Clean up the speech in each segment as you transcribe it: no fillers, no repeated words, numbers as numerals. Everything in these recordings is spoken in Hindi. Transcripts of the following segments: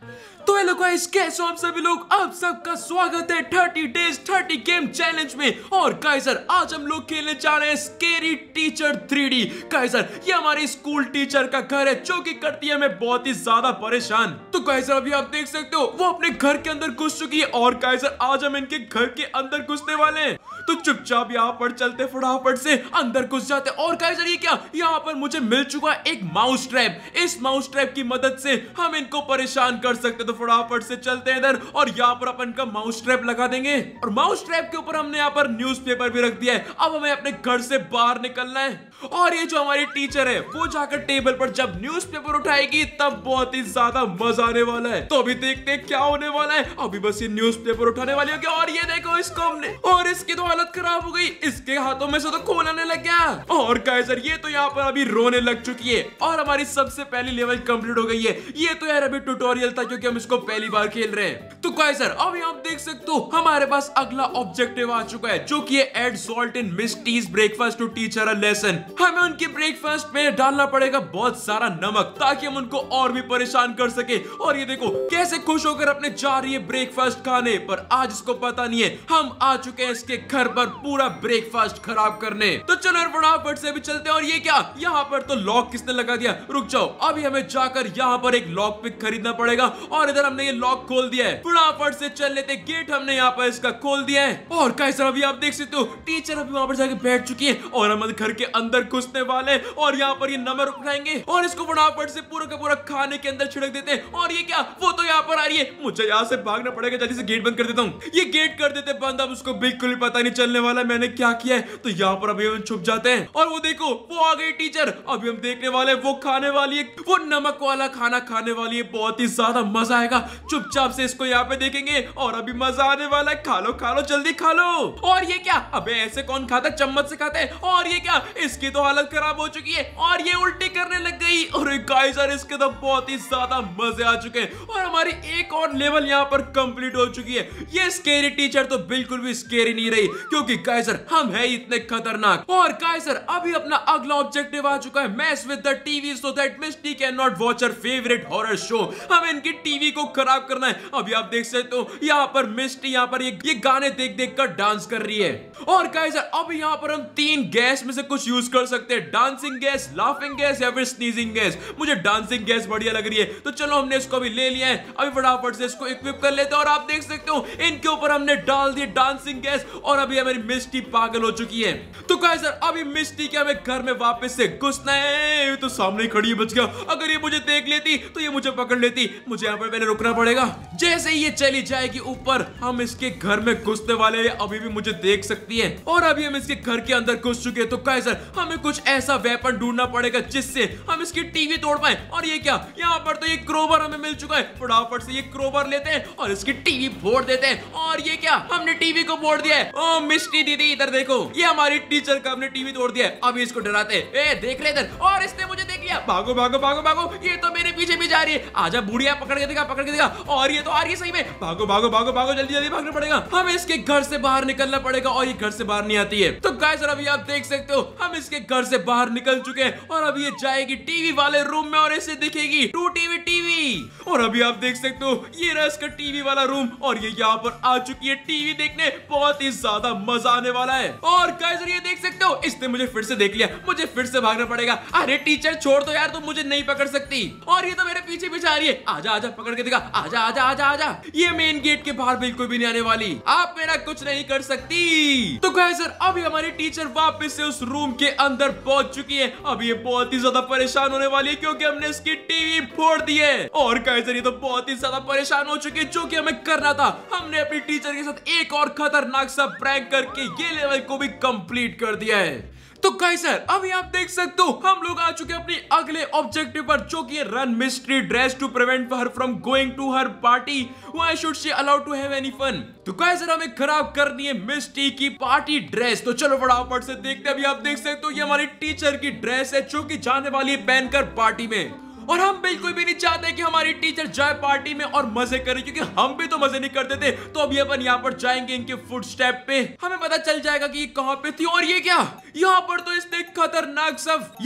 तो हेलो गाइस, कैसे हो आप सभी लोग। आप सबका स्वागत है 30 डेज 30 गेम चैलेंज में। और गाइस सर, आज हम लोग खेलने जा रहे हैं scary teacher 3D। Guys sir, ये हमारी स्कूल टीचर का घर है जो कि करती है हमें बहुत ही ज्यादा परेशान। तो गाइस सर, अभी आप देख सकते हो वो अपने घर के अंदर घुस चुकी है। और गाइस सर, आज हम इनके घर के अंदर घुसने वाले हैं। तो चुपचाप यहाँ पर चलते फटाफट से अंदर घुस जाते। और गाइस सर, ये क्या, यहाँ पर मुझे मिल चुका है एक माउस ट्रैप। इस माउस ट्रैप की मदद से हम इनको परेशान कर सकते। तो फटाफट से चलते हैं इधर और यहाँ पर अपन का माउस ट्रैप लगा देंगे। और माउस ट्रैप के ऊपर हमने यहाँ पर न्यूज़पेपर भी रख दिया है। अब हमें अपने घर से बाहर निकलना है। और ये जो हमारी टीचर है वो जाकर टेबल पर जब न्यूज़पेपर उठाएगी तब बहुत ही ज्यादा मजा आने वाला है। तो अभी देखते हैं क्या होने वाला है। अभी बस ये न्यूज़पेपर उठाने वाली होगी। और ये देखो इसको हमने, और इसकी तो हालत खराब हो गई। इसके हाथों में से तो खून आने लग गया। और गाइस सर, ये तो यहाँ पर अभी रोने लग चुकी है। और हमारी सबसे पहली लेवल कंप्लीट हो गई है। ये तो यार अभी ट्यूटोरियल था क्योंकि हम इसको पहली बार खेल रहे हैं। तो गाइस सर, अभी आप देख सकते हो हमारे पास अगला ऑब्जेक्टिव आ चुका है जो कि है add salt in Misty's breakfast to teach her a lesson. हमें उनके ब्रेकफास्ट में डालना पड़ेगा बहुत सारा नमक ताकि हम उनको और भी परेशान कर सके। और ये देखो कैसे खुश होकर अपने जा रही है ब्रेकफास्ट खाने। पर आज इसको पता नहीं है हम आ चुके हैं इसके घर पर पूरा ब्रेकफास्ट खराब करने। तो चलो फटाफट से भी चलते हैं। और ये क्या, यहाँ पर तो लॉक किसने लगा दिया। रुक जाओ, अभी हमें जाकर यहाँ पर एक लॉक पिक खरीदना पड़ेगा। और इधर हमने ये लॉक खोल दिया है। फटाफट से चल लेते, गेट हमने यहाँ पर इसका खोल दिया है। और कैसे अभी आप देख सकते हो टीचर अभी वहां पर जाके बैठ चुकी है। और हम घर के अंदर घुसने वाले हैं। और यहाँ पर ये नमक उठाएंगे और इसको फटाफट से पूरा का पूरा खाने के अंदर छिड़क देते हैं। और ये क्या, वो तो यहाँ पर आ रही है। मुझे यहाँ से भागना पड़ेगा। जल्दी से गेट बंद कर देता हूँ। ये गेट कर देते बंद। अब उसको बिल्कुल भी पता नहीं चलने वाला मैंने क्या किया है। तो यहाँ पर अभी हम छुप जाते हैं। और वो देखो वो आ गई टीचर। अभी हम देखने वाले वो खाने वाली है, वो नमक वाला खाना खाने वाली है। बहुत ही ज्यादा मजा आएगा। चुपचाप से इसको यहाँ पे देखेंगे और अभी मजा आने वाला है। खा लो जल्दी खा लो। और ये क्या, अबे ऐसे कौन खाता, चम्मच से खाते हैं। और ये क्या, इसकी तो हालत खराब हो चुकी है और ये उल्टी करने लग गई। और गाइस यार, इसके तो बहुत ही ज्यादा मजे आ चुके हैं। और हमारी एक और लेवल यहाँ पर कंप्लीट हो चुकी है। ये स्केरी टीचर तो बिल्कुल भी स्केरी नहीं रही क्योंकि गाइस यार हम है इतने खतरनाक। और गाइस यार, अभी अपना अगला ऑब्जेक्टिव आ चुका है, mess with the TV so that Misty can not watch her favourite horror show. हमें इनकी टीवी को खराब करना है। अभी आप देख सकते हो यहाँ पर मिस्टी यहाँ पर ये गाने देख देख कर डांस कर रही है। और गाइस यार, अब यहाँ पर हम 3 गैस में से कुछ यूज कर सकते हैं, डांसिंग गैस, लाफिंग गैस या फिर स्नीजिंग गैस। मुझे डांसिंग गैस बढ़िया लग रही है। तो चलो हमने इसको अभी ले लिया है। अभी फटाफट से इसको इक्विप कर लेते हैं। और आप देख सकते हो इनके ऊपर हमने डाल दी डांसिंग गैस। और अभी हमारी मिस्टी पागल हो चुकी है। तो गाइस यार, अभी मिस्टी के हमें घर में वापस से घुसना है। तो सामने खड़ी है, बच गया। अगर ये मुझे देख लेती तो ये मुझे पकड़ लेती। मुझे यहाँ पर पहले रुकना पड़ेगा। जैसे ये चली जाएगी ऊपर, हम इसके घर में घुसने वाले हैं। अभी भी मुझे देख सकती है। और अभी हम इसके घर के अंदर घुस चुके हैं। तो गाइस यार, हमें कुछ ऐसा वेपन ढूंढना पड़ेगा जिससे हम इसकी टीवी तोड़ पाए। और ये क्या, यहाँ पर तो ये क्रोबर हमें मिल चुका है। फटाफट से ये क्रोबर लेते हैं और इसकी टीवी फोड़ देते हैं। और ये क्या, हमने टीवी को फोड़ दिया है। ओ मिस्टी दीदी, इधर देखो, ये हमारी टीचर का हमने टीवी तोड़ दिया है। अभी इसको डराते हैं। ए देख ले इधर। और इसने मुझे देख लिया। भागो भागो भागो भागो, ये तो मेरे पीछे भी जा रही है। आजा बुढ़िया, पकड़ के देगा, पकड़ के देगा। और ये तो आ रही है सही में। भागो भागो भागो भागो, जल्दी जल्दी भागना पड़ेगा। हमें इसके घर से बाहर निकलना पड़ेगा। और ये घर से बाहर नहीं आती है। तो गाइस अभी आप देख सकते हो हम इसके घर से बाहर निकल चुके हैं। और अभी ये जाएगी टीवी वाले रूम में और इसे दिखेगी टू टीवी टीवी। और अभी आप देख सकते हो ये रहा इसका टीवी वाला रूम। और ये यहाँ पर आ चुकी है टीवी देखने। बहुत ही ज्यादा मजा आने वाला है। और गाइस ये देख सकते हो इसने मुझे फिर से देख लिया। मुझे फिर से भागना पड़ेगा। अरे टीचर छोड़ दो यार, तुम मुझे नहीं पकड़ सकती। और ये तो मेरे पीछे भी जा रही है। आजा आजा, पकड़ के दिखा। आजा आजा आजा आजा। ये मेन गेट के बाहर बिल्कुल भी नहीं आने वाली। आप मेरा कुछ नहीं कर सकती। तो गाइस सर, अभी हमारी टीचर वापस से उस रूम के अंदर पहुंच चुकी है। अब ये बहुत ही ज्यादा परेशान होने वाली है क्योंकि हमने इसकी टीवी फोड़ दी है। और गाइस सर, ये तो बहुत ही ज्यादा परेशान हो चुकी है। जो कि हमें करना था, हमने अपनी टीचर के साथ एक और खतरनाक सा प्रैंक करके ये लेवल को भी कंप्लीट कर दिया है। तो गाइस सर, अभी आप देख सकते हो हम लोग आ चुके हैं अपनी अगले ऑब्जेक्टिव पर जो कि ruin Misty's dress to prevent her from going to her party. Why should she allowed to have any fun. तो गाइस सर, हमें खराब करनी है मिस्टी की पार्टी ड्रेस। तो चलो फटाफट से देखते हैं। अभी आप देख सकते हो ये हमारी टीचर की ड्रेस है जो कि जाने वाली है पहनकर पार्टी में। और हम बिल्कुल भी नहीं चाहते कि हमारी टीचर जाए पार्टी में और मजे करे, क्योंकि हम भी तो मजे नहीं करते थे। तो अभी अपन यहाँ पर जाएंगे इनके फुटस्टेप पे, हमें पता चल जाएगा कि ये कहाँ पे थी। और ये क्या, यहाँ पर तो इसने खतरनाक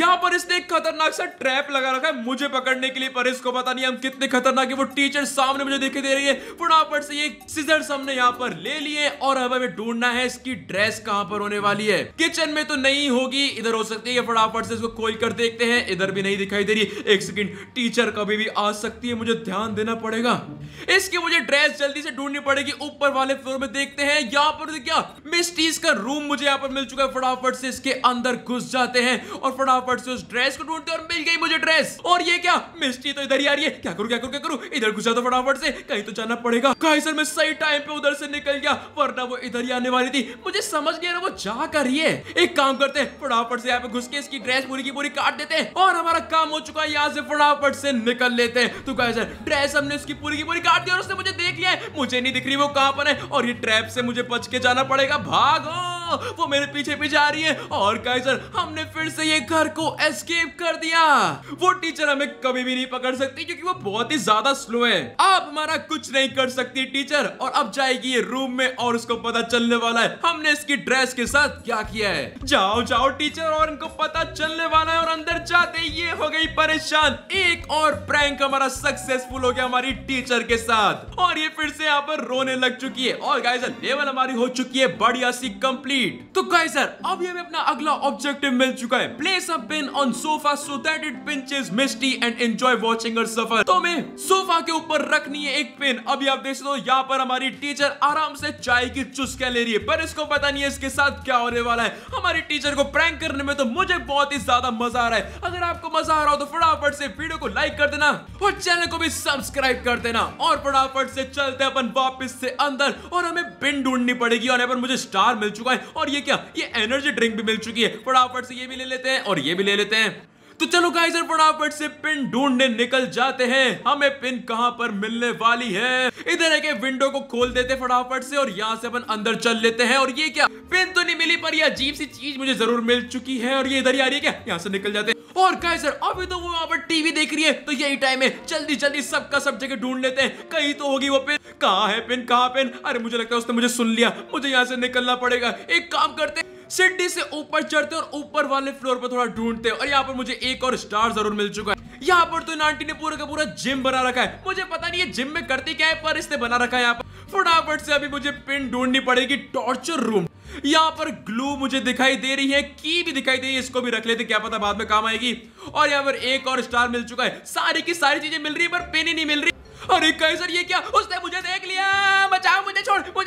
सा ट्रैप लगा रखा है मुझे पकड़ने के लिए, पर इसको पता नहीं हम कितने खतरनाक है। वो टीचर सामने मुझे दिखाई दे रही है। फटाफट से ये सीजर्स हमने यहाँ पर ले लिए और अब हमें ढूंढना है इसकी ड्रेस कहाँ पर होने वाली है। किचन में तो नहीं होगी, इधर हो सकती है। फटाफट से इसको खोल कर देखते हैं, इधर भी नहीं दिखाई दे रही। एक सेकंड, टीचर कभी भी आ सकती है, मुझे ध्यान देना पड़ेगा। इसकी मुझे ड्रेस जल्दी से ढूंढनी पड़ेगी। ऊपर वाले फ्लोर में देखते हैं, यहाँ पर क्या मिस्टीज का रूम मुझे यहाँ पर मिल चुका है। फटाफट से इसके अंदर घुस जाते हैं और फटाफट से उस ड्रेस को ढूंढते हैं और मिल गई मुझे ड्रेस। और ये क्या, मिस्टी तो इधर ही आ रही है। क्या करूं, इधर घुसा तो फटाफट से, कहीं तो जाना पड़ेगा। गाइस मैं सही टाइम पे उधर से निकल गया, वरना वो इधर ही आने वाली थी। मुझे समझ गया ना वो जा कर रही है। एक काम करते हैं, फटाफट से यहाँ पे घुस के इसकी ड्रेस पूरी की पूरी काट देते हैं और हमारा काम हो चुका है। यहाँ से फटाफट से निकल लेते हैं। तो गाइस ड्रेस हमने उसकी पूरी की पूरी काट दी और उसने मुझे देख लिया है। मुझे नहीं दिख रही वो कहां पर है और ये ट्रैप से मुझे बच के जाना पड़ेगा। भागो, वो मेरे पीछे पीछे आ रही है। और गाइस हमने फिर से ये घर को एस्केप कर दिया। वो टीचर हमें कभी भी नहीं पकड़ सकती क्योंकि वो बहुत ही ज्यादा स्लो है। आप हमारा कुछ नहीं कर सकती टीचर। और अब जाएगी ये रूम में और उसको पता चलने वाला है हमने इसकी ड्रेस के साथ क्या किया है। जाओ जाओ टीचर, और इनको पता चलने वाला है। और अंदर जाते ये हो गई परेशान। एक और प्रैंक हमारा सक्सेसफुल हो गया हमारी टीचर के साथ और ये फिर से यहाँ पर रोने लग चुकी है। और गाइस लेवल हमारी हो चुकी है बढ़िया सी कंप्लीट। तो गाइस अभी हमें अपना अगला ऑब्जेक्टिव मिल चुका है। Place a pin on sofa so that it pinches Misty and enjoy watching her suffer. तो हमें सोफा के ऊपर रखनी है एक पिन। अभी आप देख सकते हो यहाँ पर हमारी टीचर आराम से चाय की चुस्कियां ले रही है, पर इसको पता नहीं है इसके साथ क्या होने वाला है। हमारी टीचर को प्रैंक करने में तो मुझे बहुत ही ज्यादा मजा आ रहा है। अगर आपको मजा आ रहा हो तो फटाफट से वीडियो को लाइक कर देना और चैनल को भी सब्सक्राइब कर देना। और फटाफट से चलते अपन वापस से अंदर और हमें पिन ढूंढनी पड़ेगी। और यहाँ पर मुझे स्टार मिल चुका है और ये क्या, ये एनर्जी ड्रिंक भी मिल चुकी है। फटाफट से ये भी ले लेते हैं और ये भी ले लेते हैं। तो चलो गाइस फटाफट से पिन ढूंढने निकल जाते हैं। हमें पिन कहां पर मिलने वाली है। इधर है कि विंडो को खोल देते फटाफट से और यहां से अपन अंदर चल लेते हैं। और ये क्या, पिन तो नहीं मिली पर ये अजीब सी चीज मुझे जरूर मिल चुकी है और ये इधर ही आ रही है क्या, यहां से निकल जाते हैं। और गाइस अभी तो वो वहां पर टीवी देख रही है, तो यही टाइम है जल्दी जल्दी सबका सब जगह ढूंढ लेते हैं। कहीं तो होगी वो पिन। कहां है पिन, कहां पिन? अरे मुझे लगता है उसने मुझे सुन लिया, मुझे यहां से निकलना पड़ेगा। एक काम करते हैं, सीढ़ी से ऊपर चढ़ते और ऊपर वाले फ्लोर पर थोड़ा ढूंढते हैं। और यहाँ पर मुझे एक और स्टार जरूर मिल चुका है। यहाँ पर तो इन आंटी ने पूरा का पूरा जिम बना रखा है। मुझे पता नहीं है जिम में करती क्या है, पर इसने बना रखा है यहाँ पर। फटाफट से अभी मुझे पिन ढूंढनी पड़ेगी। टॉर्चर रूम, यहाँ पर ग्लू मुझे दिखाई दे रही है, की भी दिखाई दे रही है, इसको भी रख लेते, क्या पता बाद में काम आएगी। और यहाँ पर एक और स्टार मिल चुका है। सारी की सारी चीजें मिल रही है पर पिन ही नहीं मिल रही। अरे गाइस ये क्या, उसने मुझे देख लिया। बचाओ, मुझे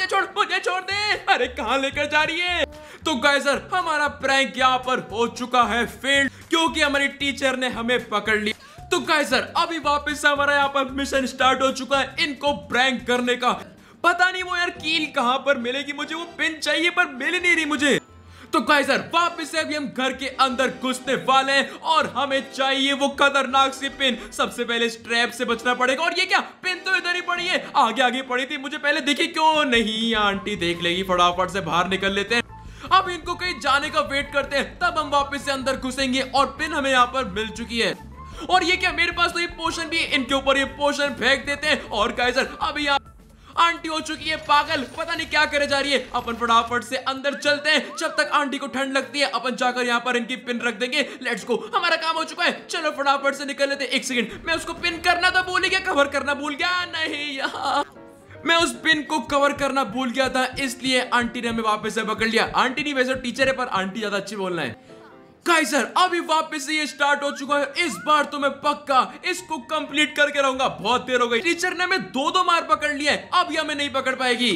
छोड़ दे। अरे कहां लेकर जा रही है? तो गाइस हमारा प्रैंक यहाँ पर हो चुका है फेल्ड, क्योंकि हमारी टीचर ने हमें पकड़ लिया। तो गाइस अभी वापस से हमारा यहाँ पर मिशन स्टार्ट हो चुका है इनको प्रैंक करने का। पता नहीं वो यार कील कहां पर मिलेगी, मुझे वो पिन चाहिए पर मिल नहीं रही मुझे। तो गाइस वापस से अभी हम घर के अंदर घुसने वाले हैं और हमें चाहिए वो खतरनाक सी पिन। सबसे पहले इस ट्रैप से बचना पड़ेगा। और ये क्या, पिन तो इधर ही पड़ी है, आगे आगे पड़ी थी, मुझे पहले दिखी क्यों नहीं? आंटी देख लेगी। फटाफट से बाहर निकल लेते हैं। अब इनको कहीं जाने का वेट करते हैं, तब हम वापस से अंदर घुसेंगे। और पिन हमें यहाँ पर मिल चुकी है। और ये क्या, मेरे पास तो ये पोशन भी है, इनके ऊपर ये पोशन फेंक देते हैं। और गाइस अभी आंटी हो चुकी है पागल, पता नहीं क्या करे जा रही है। अपन फटाफट से अंदर चलते हैं, जब तक आंटी को ठंड लगती है अपन जाकर यहाँ पर इनकी पिन रख देंगे। लेट्स गो, हमारा काम हो चुका है। चलो फटाफट से निकल लेते हैं। एक सेकंड, मैं उसको पिन करना तो भूल गया, कवर करना भूल गया। नहीं यार, मैं उस पिन को कवर करना भूल गया था, इसलिए आंटी ने हमें वापस से पकड़ लिया। आंटी नहीं, वैसे टीचर है पर आंटी ज्यादा अच्छी बोलना है। गाइस अभी वापस से ये स्टार्ट हो चुका है। इस बार तो मैं पक्का इसको कंप्लीट करके रहूंगा। बहुत देर हो गई, टीचर ने हमें दो मार पकड़ लिया है, अब ये हमें नहीं पकड़ पाएगी।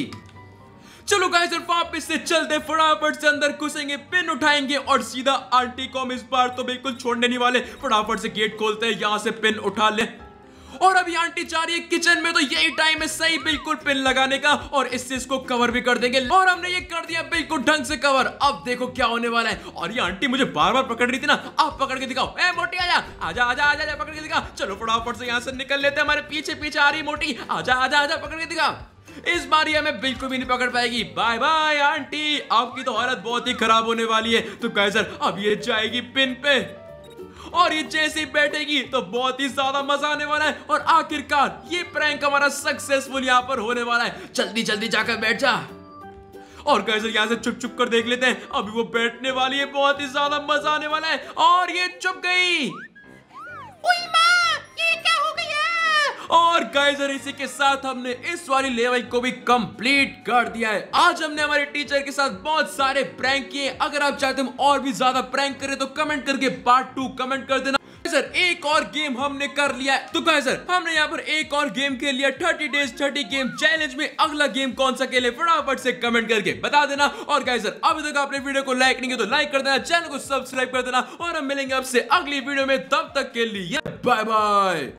चलो गाइस वापस से चलते, फटाफट से अंदर घुसेंगे, पिन उठाएंगे और सीधा आंटी को हम इस बार तो बिल्कुल छोड़ने नहीं वाले। फटाफट से गेट खोलते हैं, यहां से पिन उठा ले। और अभी आंटी जा रही है किचन में, तो यही टाइम है सही बिल्कुल पिन लगाने का। और इससे इसको कवर भी कर देंगे। और हमने ये कर दिया बिल्कुल ढंग से कवर। अब देखो क्या होने वाला है। और ये आंटी मुझे बार बार पकड़ रही थी ना, आप पकड़ के दिखाओ। ए मोटी आजा आजा आजा आजा, पकड़ के दिखा। चलो फटाफट से यहाँ से निकल लेते हैं, हमारे पीछे पीछे आ रही मोटी। आजा आजा आजा, पकड़ के दिखा। इस बार ये हमें बिल्कुल भी नहीं पकड़ पाएगी। बाय बाय आंटी, आपकी तो हालत बहुत ही खराब होने वाली है। तो गाइस अब ये जाएगी पिन पे। और ये जैसे ही बैठेगी तो बहुत ही ज्यादा मजा आने वाला है और आखिरकार ये प्रैंक हमारा सक्सेसफुल यहाँ पर होने वाला है। जल्दी जल्दी जाकर बैठ जा। और गाइस यहाँ से चुप चुप कर देख लेते हैं, अभी वो बैठने वाली है, बहुत ही ज्यादा मजा आने वाला है। और ये चुप गई। ओए माँ, ये क्या हो गया? और गाइस इसी के साथ हमने इस वाली लेवल को भी कंप्लीट कर दिया है। आज हमने हमारे टीचर के साथ बहुत सारे प्रैंक किए। अगर आप चाहते हम और भी ज्यादा प्रैंक करें तो कमेंट करके पार्ट 2 कमेंट कर देना। सर एक और गेम हमने कर लिया है, तो गाइस सर हमने यहाँ पर एक और गेम खेल लिया 30 डेज 30 गेम चैलेंज में। अगला गेम कौन सा खेले फटाफट से कमेंट करके बता देना। और गाइस सर अभी तक आपने वीडियो को लाइक नहीं किया तो लाइक कर देना, चैनल को सब्सक्राइब कर देना और हम मिलेंगे आपसे अगली वीडियो में। तब तक के लिए बाय बाय।